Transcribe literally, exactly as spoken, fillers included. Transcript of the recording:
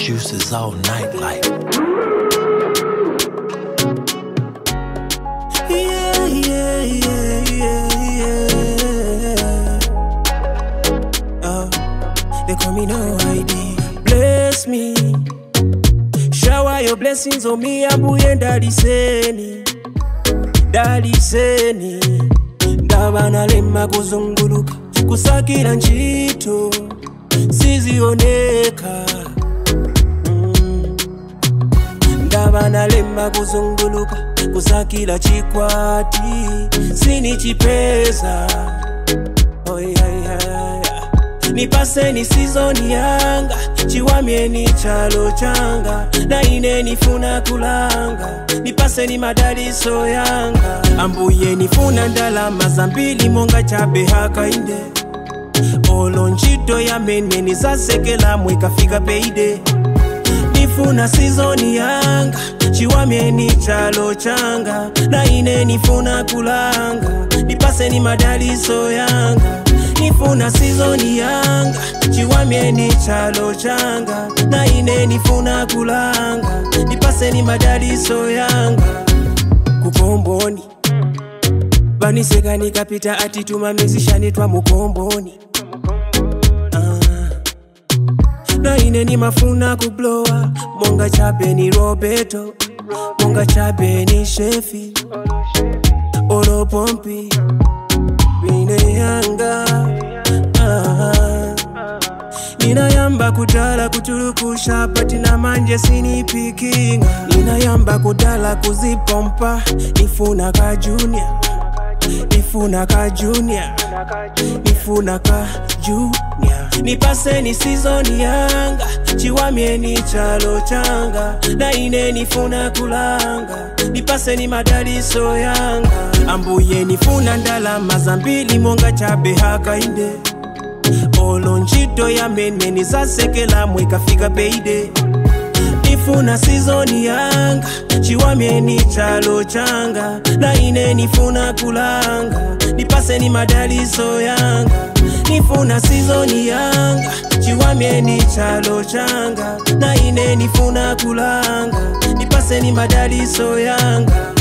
excuses all night like. Yeah, yeah, yeah, yeah, yeah. Uh, they call me no I D. Bless me, shower your blessings on me, ambuye ndaliseni, ndaliseni. Ndabana lema kuzunguluka, kusakira njito, sizioneka. mm. Ndabana lema kuzunguluka, kusakira chikwati, sini chipeza. Oh yeah, yeah, yeah. Nipase ni season yanga, chiwamye ni chalo changa, na ine nifuna kulanga. Nipase ni madaliso yanga, ambuye nifuna ndalama zambili monga chabe haka inde. Olo njito ya mene nizasekela mweka fika peide. Nifuna season yanga, chiwamye ni chalo changa, na ine nifuna kulanga. Nipase ni madaliso yanga. Nifuna season yanga, chiwamye ni chalo changa, na ine nifuna kulanga. Nipase ni madaliso yanga. Kukomboni baniseka nikapita ati tumamizishani twa mukomboni. uh. Na ine ni mafuna kublowa, monga chabe ni Roberto, monga chabe ni Shefi, Olo Pompi bine yanga. uh. Nina yamba kudala kutulukusha pati na manje sinipikinga. Nina yamba kudala kuzipompa, nifuna ka junior, nifuna ka junior, nifuna ka junior. Nipase ni season yanga, chiwamye ni chalo changa, na ine nifuna kulanga. Nipase ni madaliso yanga, ambuye nifuna ndalama zambili monga chabe haka inde. Olo njito ya mene nizasekela mweka fika peide. Nifuna season yanga, chiwamye ni chalo changa, na ine nifuna kulanga. Nipase ni madaliso yanga. Nifuna season yanga, chiwamye ni chalo changa, na ine nifuna kulanga. Nipase ni madaliso yanga.